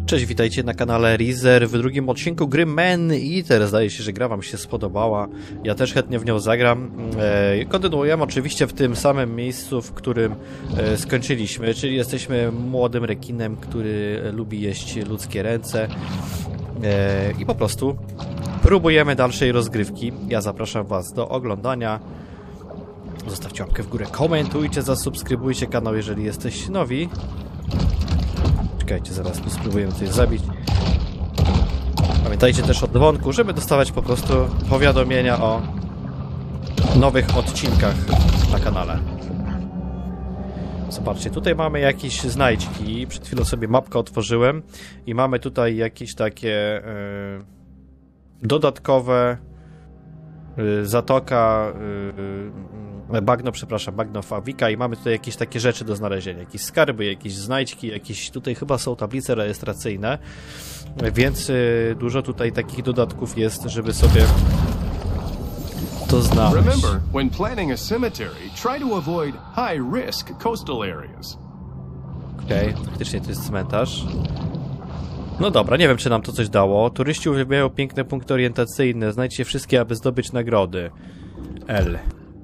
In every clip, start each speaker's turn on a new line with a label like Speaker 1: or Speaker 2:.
Speaker 1: Cześć, witajcie na kanale Rizer w drugim odcinku gry Man Eater. Zdaje się, że gra wam się spodobała. Ja też chętnie w nią zagram. Kontynuujemy oczywiście w tym samym miejscu, w którym skończyliśmy, czyli jesteśmy młodym rekinem, który lubi jeść ludzkie ręce. I po prostu próbujemy dalszej rozgrywki. Ja zapraszam was do oglądania. Zostawcie łapkę w górę, komentujcie, zasubskrybujcie kanał, jeżeli jesteście nowi. Czekajcie, zaraz tu spróbujemy coś zabić. Pamiętajcie też o dzwonku, żeby dostawać po prostu powiadomienia o nowych odcinkach na kanale. Zobaczcie, tutaj mamy jakieś znajdźki. Przed chwilą sobie mapkę otworzyłem i mamy tutaj jakieś takie dodatkowe zatoka bagno Fawika i mamy tutaj jakieś takie rzeczy do znalezienia, jakieś skarby, jakieś znajdźki, jakieś tutaj chyba są tablice rejestracyjne, więc dużo tutaj takich dodatków jest, żeby sobie to znaleźć.
Speaker 2: Remember, when planning a cemetery, try to avoid high-risk coastal areas.
Speaker 1: Okej, faktycznie to jest cmentarz. No dobra, nie wiem, czy nam to coś dało. Turyści uwielbiają piękne punkty orientacyjne. Znajdźcie wszystkie, aby zdobyć nagrody. L.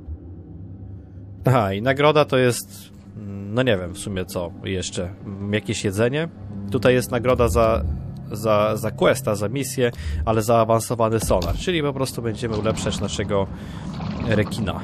Speaker 1: Aha, i nagroda to jest... No nie wiem w sumie co jeszcze. Jakieś jedzenie. Tutaj jest nagroda za questa, za misję, ale zaawansowany sonar. Czyli po prostu będziemy ulepszać naszego rekina.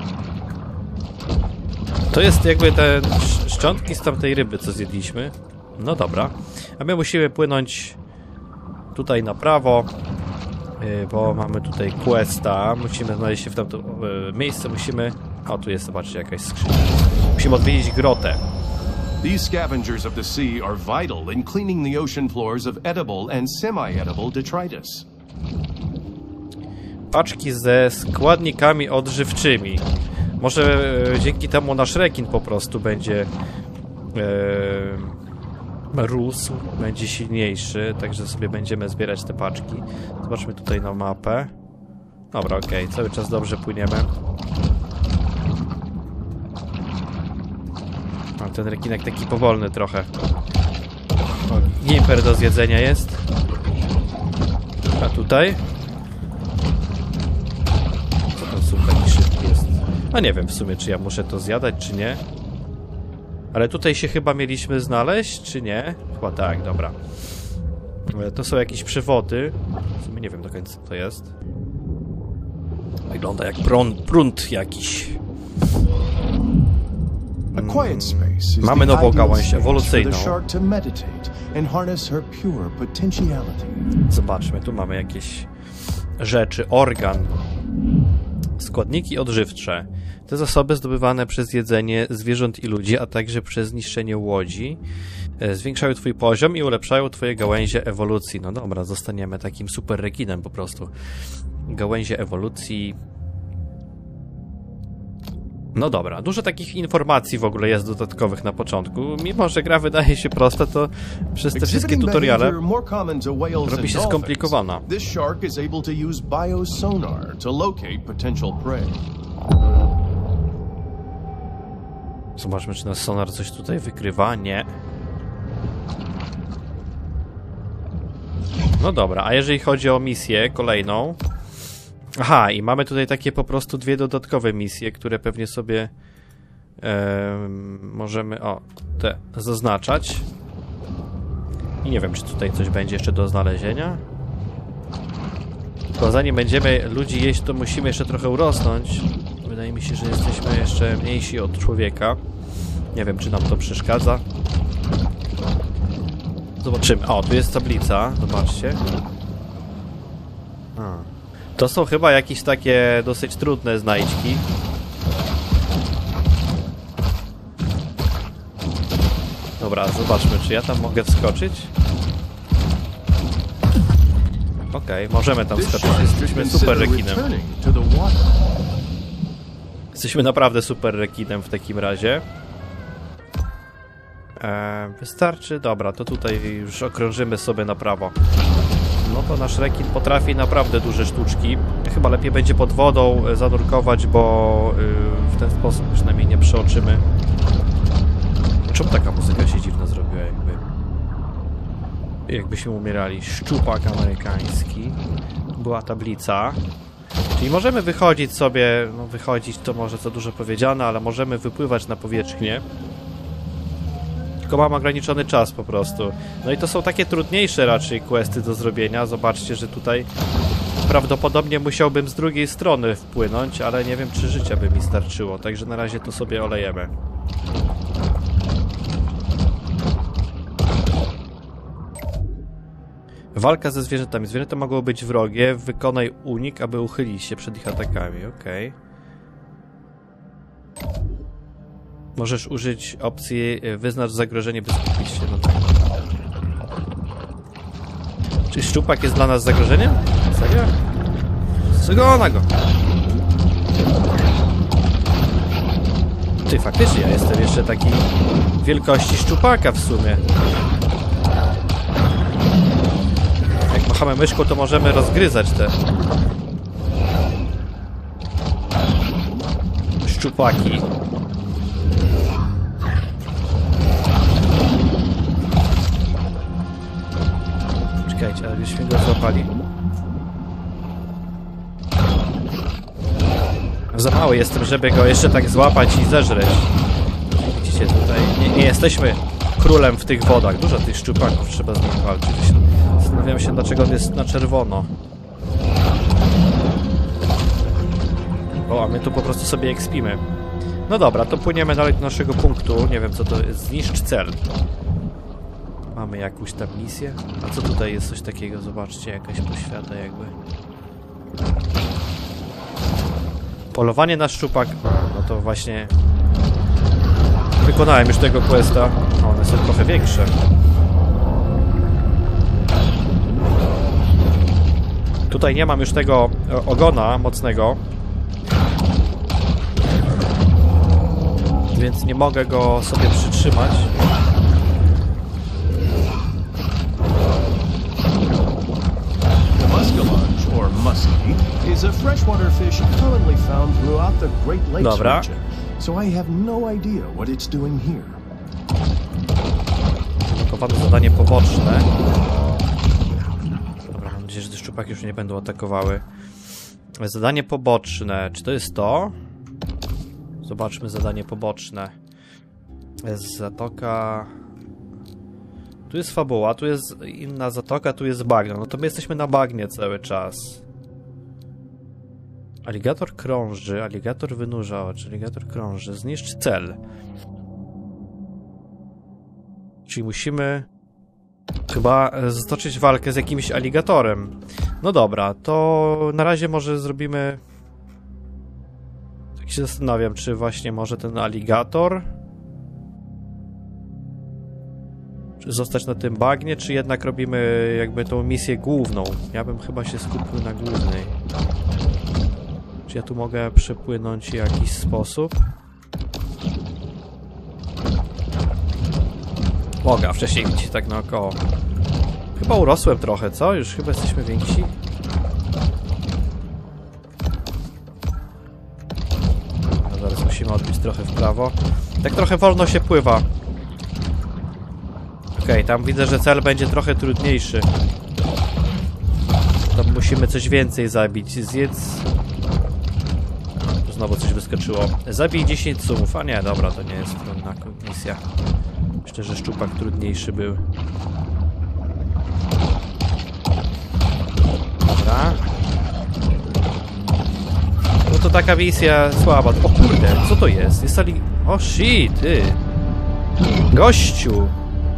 Speaker 1: To jest jakby te szczątki z tamtej ryby, co zjedliśmy. No dobra. A my musimy płynąć tutaj na prawo, bo mamy tutaj questa. Musimy znaleźć się w tamto miejsce. Musimy... O, tu jest, zobaczcie, jakaś skrzynia. Musimy odwiedzić grotę.
Speaker 2: These scavengers of the sea are vital in cleaning the ocean floors of edible and semi-edible detritus.
Speaker 1: Paczki ze składnikami odżywczymi. Może dzięki temu nasz rekin po prostu będzie rósł, będzie silniejszy, także sobie będziemy zbierać te paczki. Zobaczmy tutaj na mapę. Dobra, okej, cały czas dobrze płyniemy. A ten rekinek taki powolny trochę. O, gimper do zjedzenia jest. A tutaj? Co ten słup taki szybki jest? A nie wiem w sumie, czy ja muszę to zjadać, czy nie. Ale tutaj się chyba mieliśmy znaleźć, czy nie? Chyba tak, dobra. To są jakieś przewody. W sumie nie wiem do końca, co to jest. Wygląda jak prąd jakiś. Mamy nową gałąź ewolucyjną. Zobaczmy, tu mamy jakieś rzeczy. Organ. Składniki odżywcze. Te zasoby zdobywane przez jedzenie zwierząt i ludzi, a także przez niszczenie łodzi zwiększają twój poziom i ulepszają twoje gałęzie ewolucji. No dobra, zostaniemy takim super rekinem po prostu. Gałęzie ewolucji. No dobra, dużo takich informacji w ogóle jest dodatkowych na początku. Mimo że gra wydaje się prosta, to przez te wszystkie tutoriale robi się skomplikowana. Zobaczmy, czy nasz sonar coś tutaj wykrywa. Nie. No dobra, a jeżeli chodzi o misję kolejną... Aha, i mamy tutaj takie po prostu dwie dodatkowe misje, które pewnie sobie możemy, te zaznaczać. I nie wiem, czy tutaj coś będzie jeszcze do znalezienia. Tylko zanim będziemy ludzi jeść, to musimy jeszcze trochę urosnąć. Wydaje mi się, że jesteśmy jeszcze mniejsi od człowieka. Nie wiem, czy nam to przeszkadza. Zobaczymy. O, tu jest tablica, zobaczcie. To są chyba jakieś takie dosyć trudne znajdźki. Dobra, zobaczmy, czy ja tam mogę wskoczyć. Okej, możemy tam wskoczyć. Jesteśmy super rekinem. Jesteśmy naprawdę super rekinem w takim razie. Wystarczy? Dobra, to tutaj już okrążymy sobie na prawo. No to nasz rekin potrafi naprawdę duże sztuczki. Chyba lepiej będzie pod wodą zanurkować, bo w ten sposób przynajmniej nie przeoczymy. Czemu taka muzyka się dziwna zrobiła jakby? Jakbyśmy umierali. Szczupak amerykański. Była tablica. Czyli możemy wychodzić sobie, no wychodzić to może za dużo powiedziane, ale możemy wypływać na powierzchnię. Tylko mam ograniczony czas po prostu. No i to są takie trudniejsze raczej questy do zrobienia. Zobaczcie, że tutaj prawdopodobnie musiałbym z drugiej strony wpłynąć, ale nie wiem, czy życia by mi starczyło. Także na razie to sobie olejemy. Walka ze zwierzętami. Zwierzęta mogą być wrogie. Wykonaj unik, aby uchylić się przed ich atakami. Okej. Możesz użyć opcji wyznacz zagrożenie, by skupić się. No tak. Czy szczupak jest dla nas zagrożeniem? Serio? Zgona go! Ty, faktycznie, ja jestem jeszcze taki wielkości szczupaka w sumie. Jak machamy myszką, to możemy rozgryzać te szczupaki. Czekajcie, ale byśmy go złapali. Za mały jestem, żeby go jeszcze tak złapać i zeżreć. Widzicie, tutaj nie jesteśmy królem w tych wodach. Dużo tych szczupaków, trzeba z nim walczyć. Zastanawiam się, dlaczego on jest na czerwono. O, a my tu po prostu sobie ekspimy. No dobra, to płyniemy dalej do naszego punktu. Nie wiem, co to jest. Zniszcz cel. Mamy jakąś tam misję. A co tutaj jest coś takiego? Zobaczcie, jakaś poświata jakby. Polowanie na szczupak. No to właśnie... Wykonałem już tego questa. No, one są trochę większe. Tutaj nie mam już tego ogona mocnego. Więc nie mogę go sobie przytrzymać.
Speaker 2: Or muskie, is a freshwater fish commonly found throughout the Great Lakes region. So I have no idea what it's doing here.
Speaker 1: Blokowane zadanie poboczne. Dobra, mam nadzieję, że te szczupaki już nie będą atakowały. Zadanie poboczne. Czy to jest to? Zobaczmy zadanie poboczne. Jest zatoka... Tu jest fabuła, tu jest inna zatoka, tu jest bagno. No to my jesteśmy na bagnie cały czas. Aligator krąży, aligator wynurza oczy, aligator krąży. Zniszcz cel. Czyli musimy chyba stoczyć walkę z jakimś aligatorem. No dobra, to na razie może zrobimy... Tak się zastanawiam, czy właśnie może ten aligator... zostać na tym bagnie, czy jednak robimy jakby tą misję główną? Ja bym chyba się skupił na głównej. Czy ja tu mogę przepłynąć w jakiś sposób? Mogę, a wcześniej widzicie tak naokoło. Chyba urosłem trochę, co? Już chyba jesteśmy więksi. No, zaraz musimy odbić trochę w prawo. Tak trochę wolno się pływa. Okej, tam widzę, że cel będzie trochę trudniejszy. Tam musimy coś więcej zabić. Zjedz... Znowu coś wyskoczyło. Zabij 10 sumów. A nie, dobra, to nie jest trudna misja. Myślę, że szczupak trudniejszy był. Dobra. No to taka misja słaba. O kurde, co to jest? Jest ali... O shit, ty! Gościu!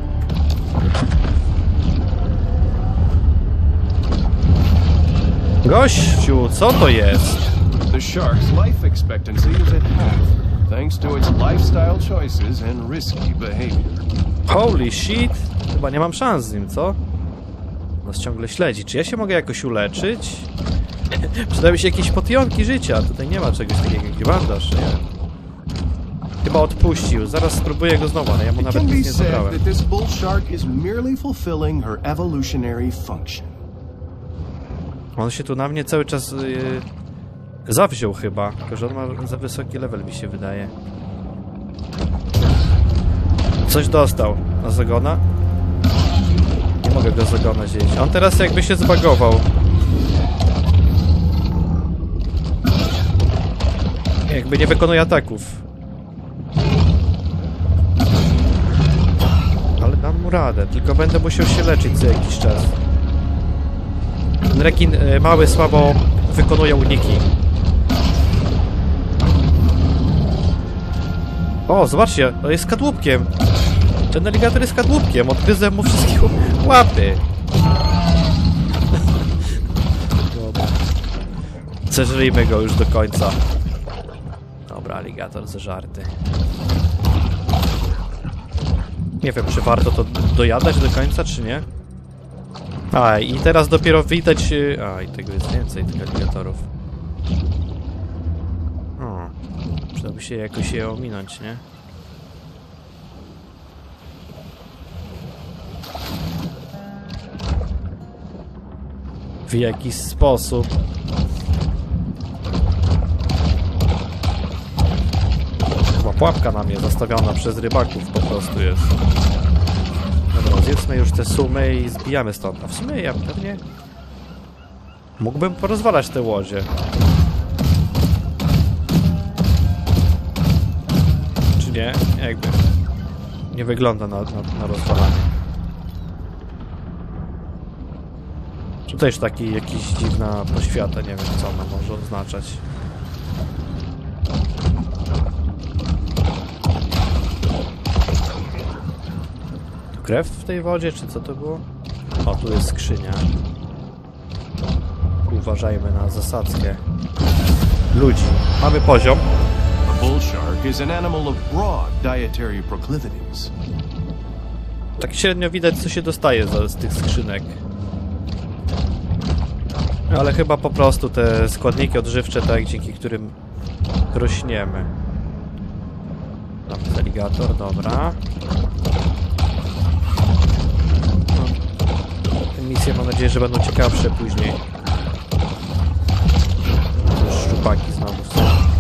Speaker 1: Gościu, co to jest?
Speaker 2: The shark's life expectancy is at half, thanks to its lifestyle choices and risky behavior.
Speaker 1: Holy shit! Chyba nie mam szans z nim, co? Nas ciągle śledzi. Czy ja się mogę jakoś uleczyć? Przydały się jakieś potionki życia. Tutaj nie ma czegoś takiego jak bandaż, nie wiem. Chyba odpuścił. Zaraz spróbuję go znowu, ale ja mu nawet nic nie zabrałem. On się tu na mnie cały czas zawziął chyba. Tylko że on ma za wysoki level, mi się wydaje. Coś dostał. Na zagona? Nie mogę go z ogona zjeść. On teraz jakby się zbagował. Jakby nie wykonuje ataków. Ale dam mu radę, tylko będę musiał się leczyć co jakiś czas. Ten rekin mały słabo wykonuje uniki. O, zobaczcie, to jest kadłubkiem. Ten aligator jest kadłubkiem, odgryzę mu wszystkie łapy. Dobra. Zeżryjmy go już do końca. Dobra, aligator zeżarty. Nie wiem, czy warto to dojadać do końca, czy nie. A, i teraz dopiero widać... A, i tego jest więcej, tych aligatorów. O, przydałoby się jakoś je ominąć, nie? W jakiś sposób. Chyba pułapka na mnie zastawiona przez rybaków po prostu jest. Dobra, zjedzmy już te sumy i zbijamy stąd. A w sumie ja pewnie mógłbym porozwalać te łodzie. Czy nie? Jakby nie wygląda na rozwalanie. Tu też taki jakiś dziwna poświata, nie wiem co ona może oznaczać. Tu krew w tej wodzie, czy co to było? O, tu jest skrzynia. Uważajmy na zasadzkę ludzi. Mamy poziom.
Speaker 2: A bull shark is an animal of broad dietary proclivities.
Speaker 1: Tak średnio widać, co się dostaje z tych skrzynek. Ale chyba po prostu te składniki odżywcze, tak, dzięki którym rośniemy. Tam jest aligator, dobra. No, te misje mam nadzieję, że będą ciekawsze później. Już szczupaki znowu są.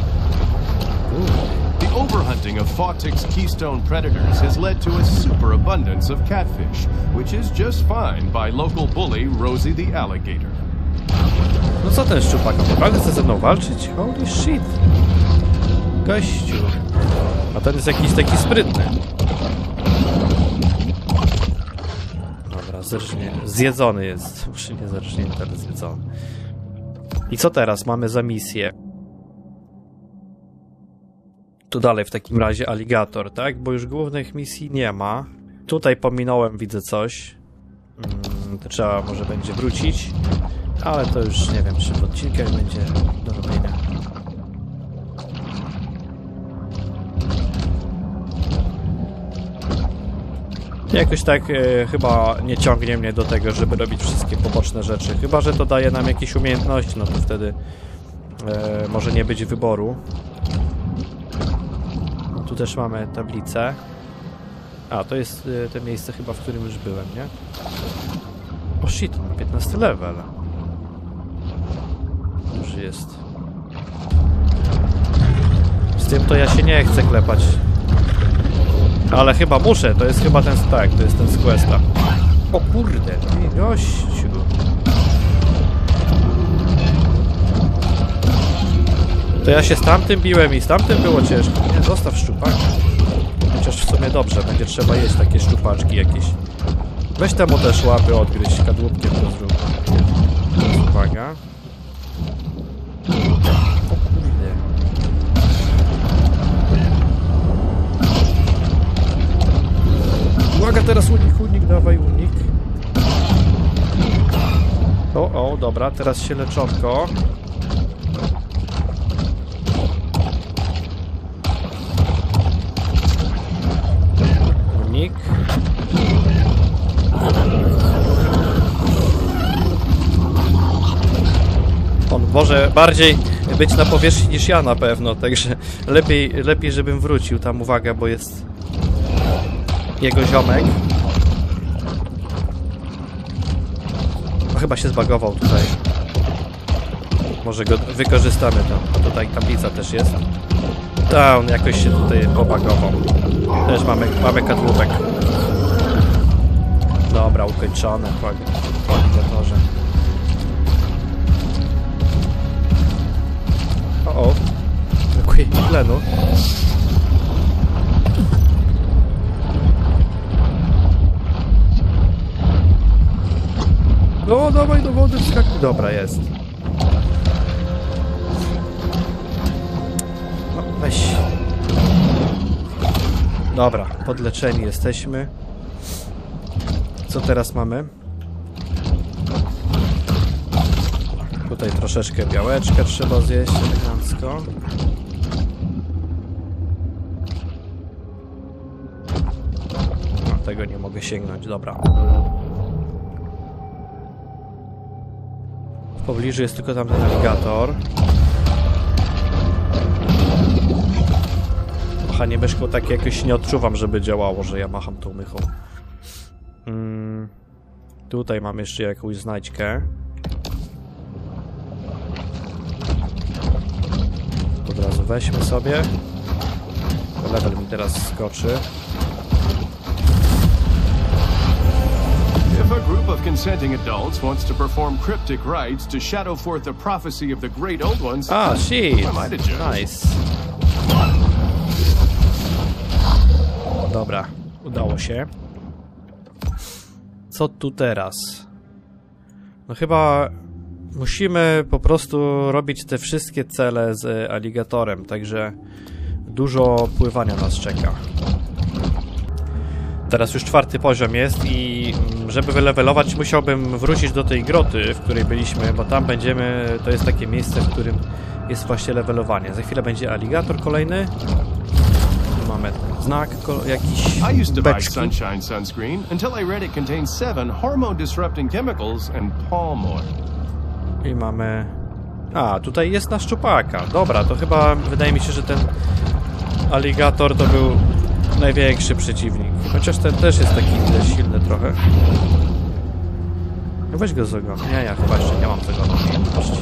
Speaker 2: The overhunting of Fawtick's keystone predators has led to a superabundance of catfish, which is just fine by local bully Rosie the alligator.
Speaker 1: No co ten szczupak? On naprawdę chce ze mną walczyć? Holy shit! Gościu! A ten jest jakiś taki sprytny. Dobra, zjedzony jest. Może nie zerżnięty, ale zjedzony. I co teraz mamy za misję? Tu dalej w takim razie aligator, tak? Bo już głównych misji nie ma. Tutaj pominąłem, widzę coś. To trzeba może będzie wrócić. Ale to już nie wiem, czy w odcinkach będzie do robienia. Jakoś tak chyba nie ciągnie mnie do tego, żeby robić wszystkie poboczne rzeczy. Chyba że to daje nam jakieś umiejętności, no to wtedy może nie być wyboru. No, tu też mamy tablicę. A, to jest to miejsce chyba, w którym już byłem, nie? O shit, 15 level. Już jest. Z tym to ja się nie chcę klepać. Ale chyba muszę, to jest chyba ten... Tak, to jest ten z questa. O kurde, ty gościu. To ja się z tamtym biłem i z tamtym było ciężko. Nie, zostaw szczupaka. Chociaż w sumie dobrze, będzie trzeba jeść takie szczupaczki jakieś. Weź temu też łapy odgryźć, kadłubkiem to zrób. Uwaga. O kurde. Uwaga, teraz unik, dawaj unik. O, dobra, teraz się leczonko. Unik. On może bardziej być na powierzchni niż ja na pewno, także lepiej żebym wrócił tam, uwaga, bo jest jego ziomek. O, chyba się zbagował tutaj. Może go wykorzystamy tam. A tutaj tablica też jest. Ta, on jakoś się tutaj pobagował. Też mamy kadłubek. Dobra, ukończone po aligatorze. O, brakuje mi tlenu. No, dawaj do wody, wskakuj. Dobra, jest. No, weź. Dobra, podleczeni jesteśmy. Co teraz mamy? Tutaj troszeczkę białeczka trzeba zjeść elegancko. No, tego nie mogę sięgnąć, dobra. W pobliżu jest tylko tamten aligator. Machanie myszką tak jakoś nie odczuwam, żeby działało, że ja macham tą mychą. Tutaj mam jeszcze jakąś znajdźkę. Od razu weźmy sobie. Level mi teraz skoczy.
Speaker 2: If a group of consenting adults wants to perform cryptic rites to shadow forth the prophecy of the great old ones,
Speaker 1: shit. Nice. Dobra, udało się. Co tu teraz? No chyba musimy po prostu robić te wszystkie cele z aligatorem, także dużo pływania nas czeka. Teraz już 4. poziom jest i żeby wylevelować, musiałbym wrócić do tej groty, w której byliśmy, bo tam będziemy, to jest takie miejsce, w którym jest właśnie levelowanie. Za chwilę będzie aligator kolejny. Mamy znak jakiś.
Speaker 2: I used to buy Sunshine sunscreen until I read it contains 7 hormone-disrupting chemicals and palm oil.
Speaker 1: I mamy... A, tutaj jest na szczupaka. Dobra, to chyba wydaje mi się, że ten aligator to był największy przeciwnik. Chociaż ten też jest taki silny trochę. Weź go z ogona. Nie, ja chyba jeszcze nie mam tego umiejętności.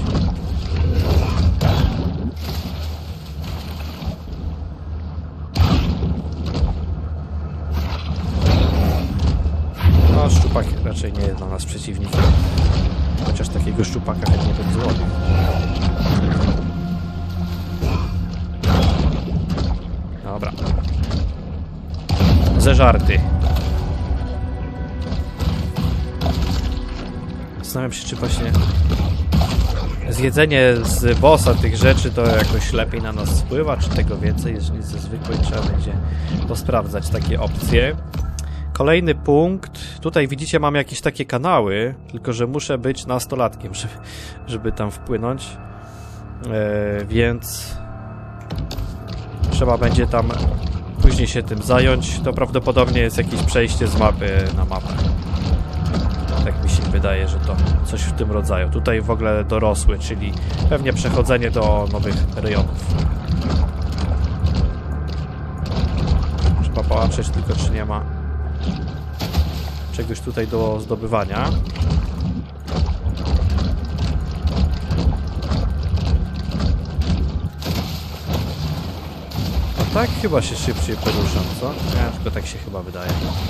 Speaker 1: No, szczupak raczej nie jest dla nas przeciwnikiem. Chociaż takiego szczupaka chętnie bym złowił. Dobra. Zeżarty. Zastanawiam się, czy właśnie zjedzenie z bossa tych rzeczy to jakoś lepiej na nas wpływa, czy tego więcej jest niż ze zwykłej. Trzeba będzie posprawdzać takie opcje. Kolejny punkt. Tutaj widzicie, mam jakieś takie kanały, tylko że muszę być nastolatkiem, żeby tam wpłynąć. Więc trzeba będzie tam później się tym zająć. To prawdopodobnie jest jakieś przejście z mapy na mapę. Tak mi się wydaje, że to coś w tym rodzaju. Tutaj w ogóle dorosły, czyli pewnie przechodzenie do nowych rejonów. Trzeba patrzeć tylko, czy nie ma czegoś tutaj do zdobywania. No tak chyba się szybciej poruszam, co? Ja tylko tak się chyba wydaje.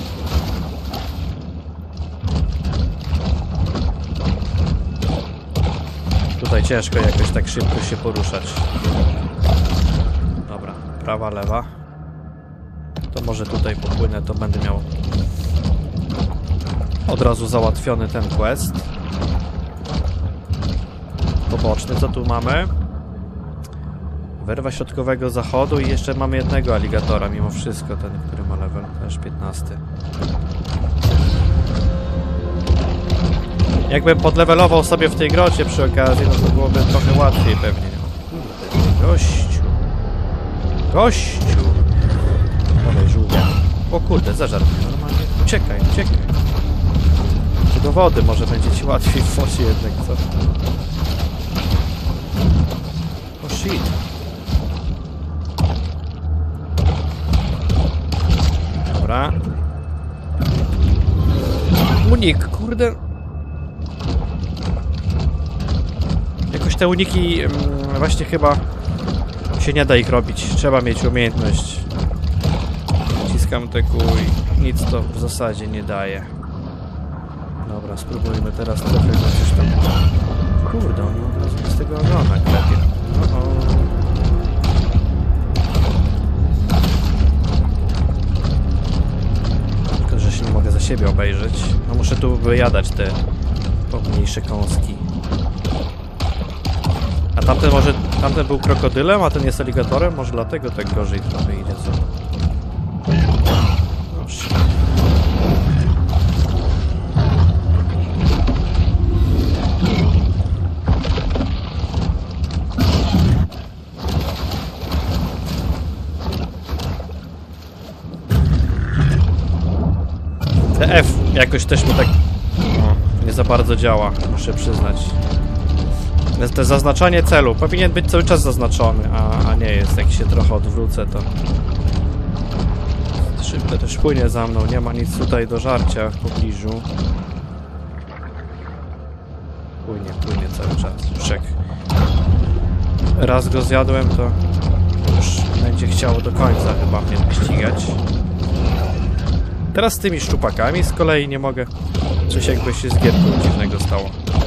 Speaker 1: Tutaj ciężko jakoś tak szybko się poruszać. Dobra, prawa, lewa. To może tutaj popłynę, to będę miał od razu załatwiony ten quest. Poboczny, co tu mamy? Wyrwa środkowego zachodu i jeszcze mamy jednego aligatora mimo wszystko, ten, który ma level też 15. Jakbym podlevelował sobie w tej grocie przy okazji, no to byłoby trochę łatwiej pewnie. Kurde, gościu. Gościu! Dawaj, żółwia. O kurde, zażarł mnie normalnie. Uciekaj, uciekaj. Czy do wody może będzie ci łatwiej w wodzie jednak, co? O shit. Dobra. Unik, kurde. Jakoś te uniki właśnie chyba się nie da ich robić. Trzeba mieć umiejętność. Naciskam te kół i nic to w zasadzie nie daje. Dobra, spróbujmy teraz trochę coś tam... Kurde, on od razu z tego ogona klepie. Tylko, że się nie mogę za siebie obejrzeć. No muszę tu wyjadać te pomniejsze kąski. A tamten może... Tamten był krokodylem, a ten jest aligatorem? Może dlatego tak gorzej trochę idzie, co? Dobrze. F jakoś też mi tak nie za bardzo działa, muszę przyznać. To zaznaczanie celu powinien być cały czas zaznaczony, a nie jest. Jak się trochę odwrócę, to szybko też płynie za mną. Nie ma nic tutaj do żarcia w pobliżu. Płynie cały czas. Już jak raz go zjadłem, to już będzie chciało do końca chyba mnie ścigać. Teraz z tymi szczupakami z kolei nie mogę. Coś jakby się z gierką dziwnego stało.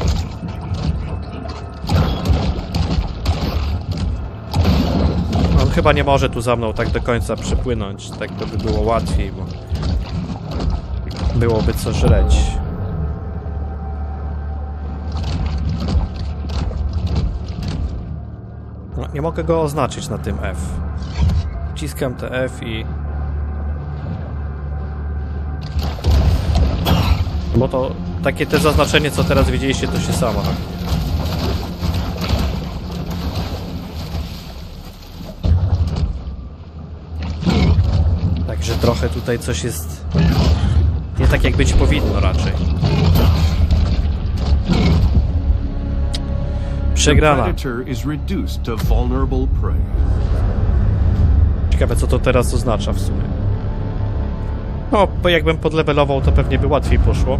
Speaker 1: On chyba nie może tu za mną tak do końca przepłynąć. Tak to by było łatwiej, bo byłoby co żreć. No, nie mogę go oznaczyć na tym F. Wciskam te F i... Bo to takie te zaznaczenie, co teraz widzieliście, to się samo. Także trochę tutaj coś jest nie tak, jak być powinno raczej. Przegrana. Ciekawe, co to teraz oznacza w sumie. No, bo jakbym podlevelował, to pewnie by łatwiej poszło.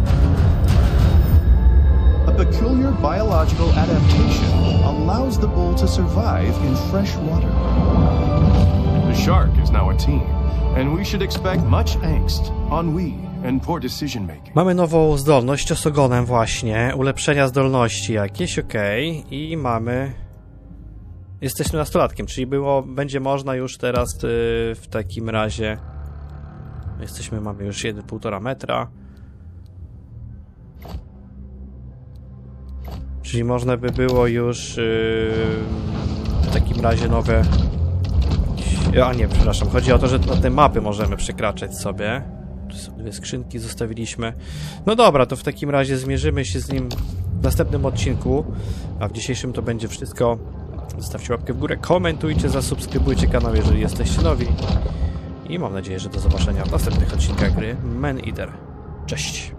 Speaker 2: A peculiar biological adaptation allows the bull to survive in fresh water. The shark is now a team, and we should expect much angst, ennui, and poor decision making.
Speaker 1: Mamy nową zdolność z ogonem właśnie, ulepszenia zdolności jakieś, okej, i mamy... Jesteśmy nastolatkiem, czyli będzie można już teraz w takim razie... mamy już 1,5 metra. Czyli można by było już w takim razie nowe... A nie, przepraszam, chodzi o to, że na te mapy możemy przekraczać sobie. Tu są 2 skrzynki, zostawiliśmy. No dobra, to w takim razie zmierzymy się z nim w następnym odcinku. A w dzisiejszym to będzie wszystko. Zostawcie łapkę w górę, komentujcie, zasubskrybujcie kanał, jeżeli jesteście nowi. I mam nadzieję, że do zobaczenia w następnych odcinkach gry Man Eater. Cześć!